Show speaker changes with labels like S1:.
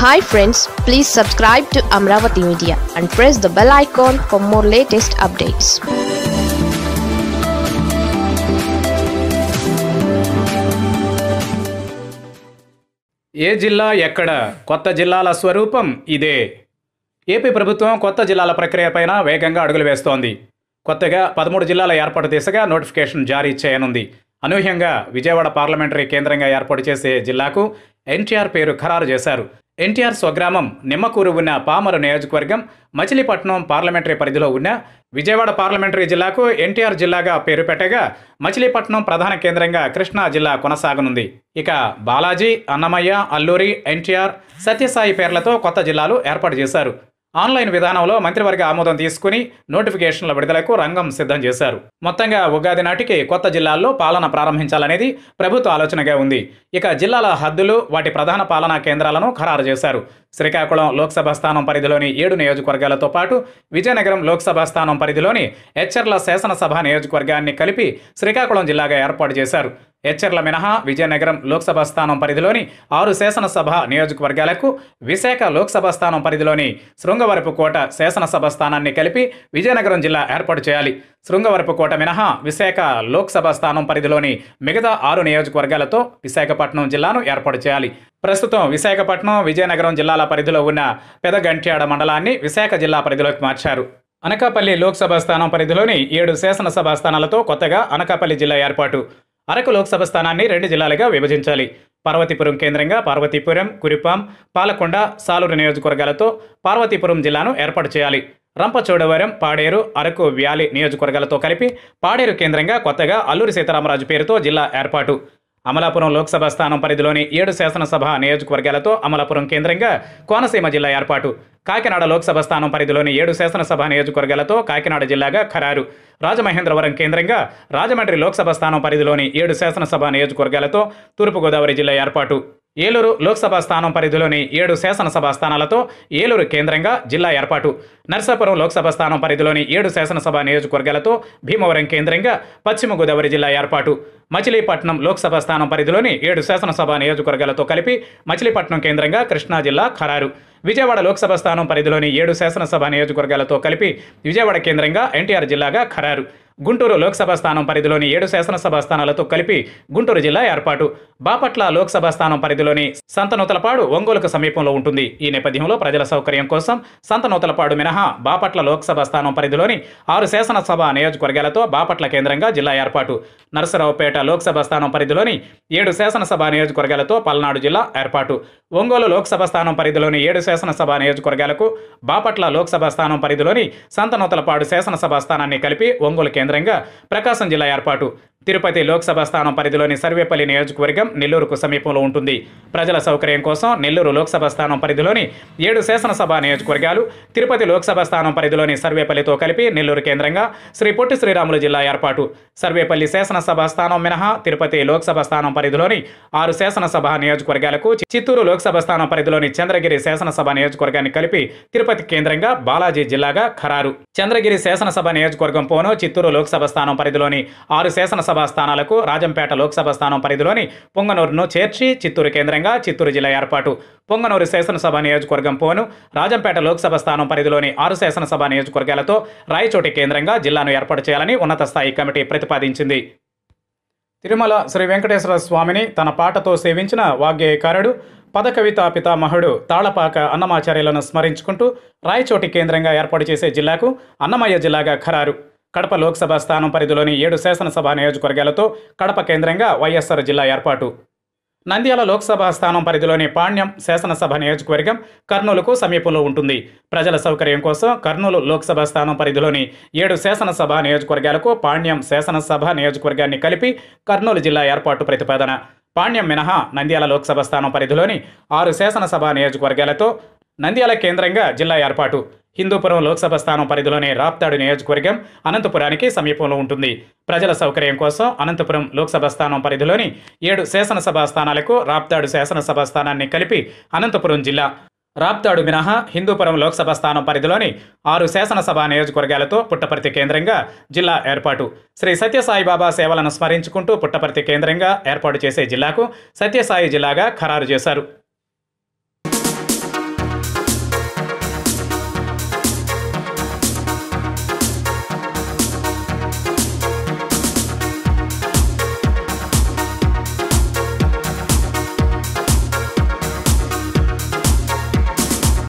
S1: Hi friends, please subscribe to Amaravathi Media and press the bell icon for more latest updates.
S2: ఏ జిల్లా ఎక్కడ కొత్త జిల్లాల స్వరూపం ఇదే. ఏపీ ప్రభుత్వం కొత్త జిల్లాల ప్రక్రియపైన వేగంగా అడుగులు వేస్తోంది. కొత్తగా 13 జిల్లాల ఏర్పాటు దిశగా నోటిఫికేషన్ జారీ చేయనుంది. అనూహ్యంగా విజయవాడ పార్లమెంటరీ కేంద్రంగా ఏర్పాటు చేసే జిల్లాకు ఎన్టీఆర్ పేరు ఖరారు చేశారు. ఎన్టీఆర్ స్వగ్రామం నిమ్మకూరు ఉన్న పామరు నియోజకవర్గం మచిలీపట్నం పార్లమెంటరీ పరిధిలో ఉన్న విజయవాడ పార్లమెంటరీ జిల్లాకు ఎన్టీఆర్ జిల్లాగా పేరు పెట్టగా మచిలీపట్నం ప్రధాన కేంద్రంగా కృష్ణా జిల్లా కొనసాగనుంది. ఇక బాలాజీ, అన్నమయ్య, అల్లూరి, ఎన్టీఆర్, సత్యసాయి పేర్లతో కొత్త జిల్లాలు ఏర్పాటు చేశారు. ఆన్లైన్ విధానంలో మంత్రివర్గ ఆమోదం తీసుకుని నోటిఫికేషన్ల విడుదలకు రంగం సిద్ధం చేశారు. మొత్తంగా ఉగాది నాటికి కొత్త జిల్లాల్లో పాలన ప్రారంభించాలనేది ప్రభుత్వ ఆలోచనగా ఉంది. ఇక జిల్లాల హద్దులు, వాటి ప్రధాన పాలనా కేంద్రాలను ఖరారు చేశారు. శ్రీకాకుళం లోక్సభ స్థానం పరిధిలోని 7 నియోజకవర్గాలతో పాటు విజయనగరం లోక్సభ స్థానం పరిధిలోని ఎచ్చెర్ల శాసనసభ నియోజకవర్గాన్ని కలిపి శ్రీకాకుళం జిల్లాగా ఏర్పాటు చేశారు. ఎచ్చెర్ల మినహా విజయనగరం లోక్సభ స్థానం పరిధిలోని 6 శాసనసభ నియోజకవర్గాలకు విశాఖ లోక్సభ స్థానం పరిధిలోని శృంగవరపుకోట శాసనసభ స్థానాన్ని కలిపి విజయనగరం జిల్లా ఏర్పాటు చేయాలి. శృంగవరపుకోట మినహా విశాఖ లోక్సభ స్థానం పరిధిలోని మిగతా 6 నియోజకవర్గాలతో విశాఖపట్నం జిల్లాను ఏర్పాటు చేయాలి. ప్రస్తుతం విశాఖపట్నం, విజయనగరం జిల్లాల పరిధిలో ఉన్న పెదగంట్యాడ మండలాన్ని విశాఖ జిల్లా పరిధిలోకి మార్చారు. అనకాపల్లి లోక్సభ స్థానం పరిధిలోని 7 శాసనసభ స్థానాలతో కొత్తగా అనకాపల్లి జిల్లా ఏర్పాటు. అరకు లోక్సభ స్థానాన్ని 2 జిల్లాలుగా విభజించాలి. పార్వతీపురం కేంద్రంగా పార్వతీపురం, కురిపాం, పాలకొండ, సాలూరు నియోజకవర్గాలతో పార్వతీపురం జిల్లాను ఏర్పాటు చేయాలి. రంపచోడవరం, పాడేరు, అరకు వ్యాలీ నియోజకవర్గాలతో కలిపి పాడేరు కేంద్రంగా కొత్తగా అల్లూరి సీతారామరాజు పేరుతో జిల్లా ఏర్పాటు. అమలాపురం లోక్సభ స్థానం పరిధిలోని 7 శాసనసభ నియోజకవర్గాలతో అమలాపురం కేంద్రంగా కోనసీమ జిల్లా ఏర్పాటు. కాకినాడ లోక్సభ స్థానం పరిధిలోని 7 శాసనసభ నియోజకవర్గాలతో కాకినాడ జిల్లాగా ఖరారు. రాజమహేంద్రవరం కేంద్రంగా రాజమండ్రి లోక్సభ స్థానం పరిధిలోని 7 శాసనసభ నియోజకవర్గాలతో తూర్పుగోదావరి జిల్లా ఏర్పాటు. ఏలూరు లోక్సభ స్థానం పరిధిలోని 7 శాసనసభ స్థానాలతో ఏలూరు కేంద్రంగా జిల్లా ఏర్పాటు. నర్సాపురం లోక్సభ స్థానం పరిధిలోని 7 శాసనసభ నియోజకవర్గాలతో భీమవరం కేంద్రంగా పశ్చిమ గోదావరి జిల్లా ఏర్పాటు. మచిలీపట్నం లోక్సభ స్థానం పరిధిలోని 7 శాసనసభ నియోజకవర్గాలతో కలిపి మచిలీపట్నం కేంద్రంగా కృష్ణా జిల్లా ఖరారు. విజయవాడ లోక్సభ స్థానం పరిధిలోని 7 శాసనసభ నియోజకవర్గాలతో కలిపి విజయవాడ కేంద్రంగా ఎన్టీఆర్ జిల్లాగా ఖరారు. గుంటూరు లోక్సభ స్థానం పరిధిలోని 7 శాసనసభ స్థానాలతో కలిపి గుంటూరు జిల్లా ఏర్పాటు. బాపట్ల లోక్సభ స్థానం పరిధిలోని సంతనూతలపాడు ఒంగోలుకు సమీపంలో ఉంటుంది. ఈ నేపథ్యంలో ప్రజల సౌకర్యం కోసం సంతనూతలపాడు మినహా బాపట్ల లోక్సభ స్థానం పరిధిలోని 6 శాసనసభ నియోజకవర్గాలతో బాపట్ల కేంద్రంగా జిల్లా ఏర్పాటు. నరసరావుపేట లోక్సభ స్థానం పరిధిలోని 7 శాసనసభ నియోజకవర్గాలతో పల్నాడు జిల్లా ఏర్పాటు. ఒంగోలు లోక్సభ స్థానం పరిధిలోని 7 శాసనసభ నియోజకవర్గాలకు బాపట్ల లోక్సభ స్థానం పరిధిలోని సంతనూతలపాడు శాసనసభ స్థానాన్ని కలిపి ఒంగోలు కేంద్రంగా ప్రకాశం జిల్లా ఏర్పాటు. తిరుపతి లోక్సభ స్థానం పరిధిలోని సర్వేపల్లి నియోజకవర్గం నెల్లూరుకు సమీపంలో ఉంటుంది. ప్రజల సౌకర్యం కోసం నెల్లూరు లోక్సభ స్థానం పరిధిలోని 7 శాసనసభ నియోజకవర్గాలు, తిరుపతి లోక్సభ స్థానం పరిధిలోని సర్వేపల్లితో కలిపి నెల్లూరు కేంద్రంగా శ్రీ పొట్టి శ్రీరాములు జిల్లా ఏర్పాటు. సర్వేపల్లి శాసనసభ స్థానం మినహా తిరుపతి లోక్సభ స్థానం పరిధిలోని 6 శాసనసభ నియోజకవర్గాలకు, చిత్తూరు లోక్సభ స్థానం పరిధిలోని చంద్రగిరి శాసనసభ నియోజకవర్గాన్ని కలిపి తిరుపతి కేంద్రంగా బాలాజీ జిల్లాగా ఖరారు. చంద్రగిరి శాసనసభ నియోజకవర్గం పోను చిత్తూరు లోక్సభ స్థానం పరిధిలోని 6 శాసనసభ స్థానాలకు రాజంపేట లోక్సభ స్థానం పరిధిలోని పొంగనూరును చేర్చి చిత్తూరు కేంద్రంగా చిత్తూరు జిల్లా ఏర్పాటు. పొంగనూరు శాసనసభ నియోజకవర్గం పోను రాజంపేట లోక్సభ స్థానం పరిధిలోని 6 శాసనసభ నియోజకవర్గాలతో రాయచోటి కేంద్రంగా జిల్లాను ఏర్పాటు చేయాలని ఉన్నత స్థాయి కమిటీ ప్రతిపాదించింది. తిరుమల శ్రీ వెంకటేశ్వర స్వామిని తన పాటతో సేవించిన వాగ్గేయకారుడు, పదకవితా పితామహుడు తాళపాక అన్నమాచార్యులను స్మరించుకుంటూ రాయచోటి కేంద్రంగా ఏర్పాటు చేసే జిల్లాకు అన్నమయ్య జిల్లాగా ఖరారు. కడప లోక్సభ స్థానం పరిధిలోని 7 శాసనసభ నియోజకవర్గాలతో కడప కేంద్రంగా వైఎస్ఆర్ జిల్లా ఏర్పాటు. నంద్యాల లోక్సభ స్థానం పరిధిలోని పాణ్యం శాసనసభ నియోజకవర్గం కర్నూలుకు సమీపంలో ఉంటుంది. ప్రజల సౌకర్యం కోసం కర్నూలు లోక్సభ స్థానం పరిధిలోని 7 శాసనసభ నియోజకవర్గాలకు పాణ్యం శాసనసభ నియోజకవర్గాన్ని కలిపి కర్నూలు జిల్లా ఏర్పాటు ప్రతిపాదన. పాణ్యం మినహా నంద్యాల లోక్సభ స్థానం పరిధిలోని 6 శాసనసభ నియోజకవర్గాలతో నంద్యాల కేంద్రంగా జిల్లా ఏర్పాటు. హిందూపురం లోక్సభ స్థానం పరిధిలోని రాప్తాడు నియోజకవర్గం అనంతపురానికి సమీపంలో ఉంటుంది. ప్రజల సౌకర్యం కోసం అనంతపురం లోక్సభ స్థానం పరిధిలోని 7 శాసనసభ స్థానాలకు రాప్తాడు శాసనసభ స్థానాన్ని కలిపి అనంతపురం జిల్లా. రాప్తాడు మినహా హిందూపురం లోక్సభ స్థానం పరిధిలోని 6 శాసనసభ నియోజకవర్గాలతో పుట్టపర్తి కేంద్రంగా జిల్లా ఏర్పాటు. శ్రీ సత్యసాయిబాబా సేవలను స్మరించుకుంటూ పుట్టపర్తి కేంద్రంగా ఏర్పాటు చేసే జిల్లాకు సత్యసాయి జిల్లాగా ఖరారు చేశారు.